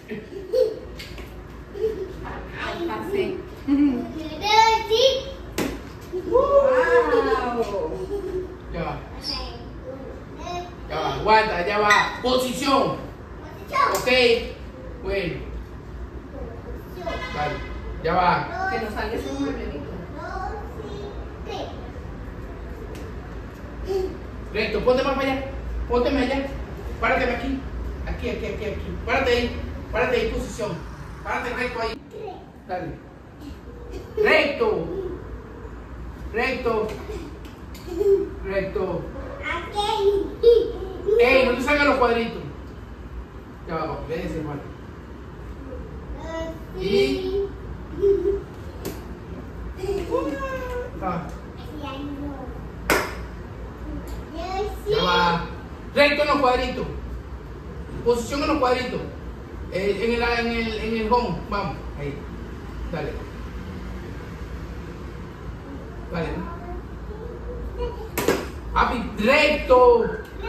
Así. Wow. Ya va. Ya va, aguanta, ya va. Posición. Ok. Bueno. Dale. Ya va. Que nos salga ese numerito. Recto, ponte más para allá. Pónteme allá. Párate aquí. Aquí. Párate ahí, posición. Párate recto ahí. Dale. Recto. Ey, no te salgan los cuadritos. Ya va, papi, déjense, hermano. Y. Ah, ya va. Recto en los cuadritos. Posición en los cuadritos. En el home. Vamos. Ahí. Dale. Dale. Papi, recto.